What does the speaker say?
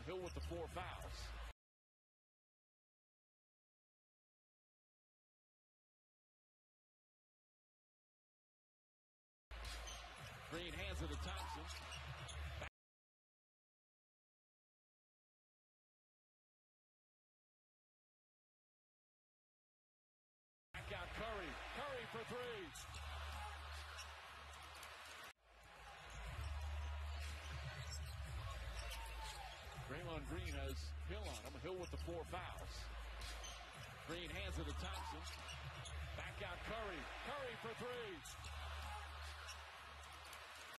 Hill with the 4 fouls. Green hands it to Thompson. Back out Curry. Curry for 3. Draymond Green has Hill on him. Hill with the 4 fouls. Green hands it to Thompson. Back out Curry. Curry